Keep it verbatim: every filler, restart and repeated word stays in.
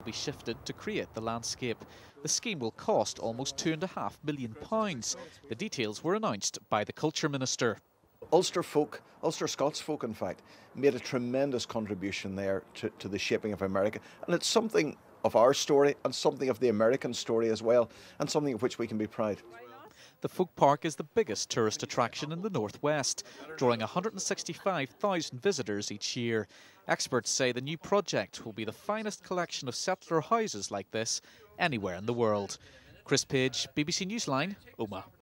be shifted to create the landscape. The scheme will cost almost two and a half million pounds. The details were announced by the Culture Minister. Ulster folk, Ulster Scots folk in fact, made a tremendous contribution there to, to the shaping of America, and it's something of our story and something of the American story as well, and something of which we can be proud. The Folk Park is the biggest tourist attraction in the northwest, drawing one hundred sixty-five thousand visitors each year. Experts say the new project will be the finest collection of settler houses like this anywhere in the world. Chris Page, B B C Newsline, Omagh.